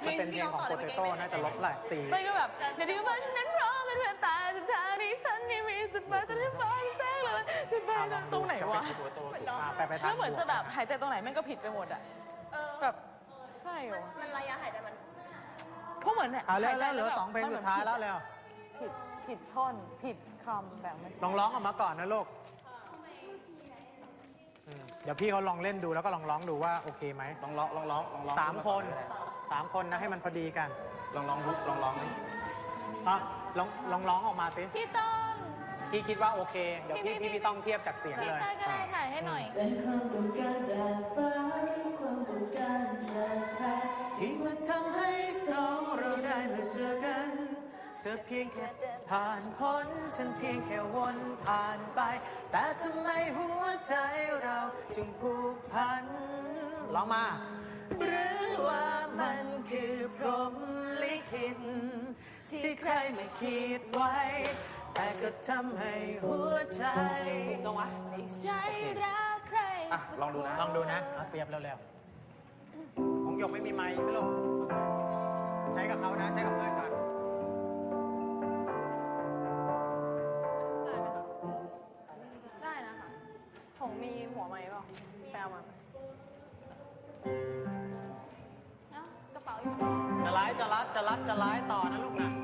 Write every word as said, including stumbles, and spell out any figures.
มันเป็นเพลงของโปเตโต้น่าจะลบหลายสีไม่ก็แบบในที่วันนั้นเพราะเป็นเพื่อนตายจนทางนี้ฉันยังมีจุดหมายจะเรียกว่าแท้เลยจุดหมายตรงไหนวะไปไปทางแล้วเหมือนจะแบบหายใจตรงไหนแม่งก็ผิดไปหมดอ่ะแบบใช่เหรอมันระยะหายใจมันเพราะเหมือนเนี่ยเอาแล้วแล้วเหลือสองเพลงสุดท้ายแล้วแล้วผิดผิดท่อนผิดคำแบบไม่ลองร้องออกมาก่อนนะลูกเดี๋ยวพี่เขาลองเล่นดูแล้วก็ลองร้องดูว่าโอเคไหมลองร้องลองร้องลองร้องสามคนสามคนนะให้มันพอดีกันลองร้องลุกลองร้องนี่อ่ะลองลองร้องออกมาสิพี่ต้นพี่คิดว่าโอเคเดี๋ยวพี่พี่พี่ต้องเทียบจากเสียงพี่เลยต้นก็ได้ถ่ายให้หน่อยเป็นความต้องการจากฟ้าความต้องการจากใครที่มาทำให้สองเราได้มาเจอกันเธอเพียงแค่ผ่านพ้นฉันเพียงแค่วนผ่านไปแต่ทำไมหัวใจเราจึงผูกพันร้องมาหรือว่ามันคือพรหมลิขิตที่ใครไม่คิดไว้แต่ก็ทำให้หัวใจลงวะไม่ใช่รักใครอ่ะลองดูนะลองดูนะเอาเสียบเร็วๆของหยกไม่มีไมค์ไม่ลูกใช้กับเขานะใช้กับเพื่อนก่อนได้นะคะผมมีหัวไม้เปล่าแปลมาเอ้ากระเป๋าอยู่จะไลฟ์จะรัดจะรัดจะไลฟ์ต่อนะลูกนะ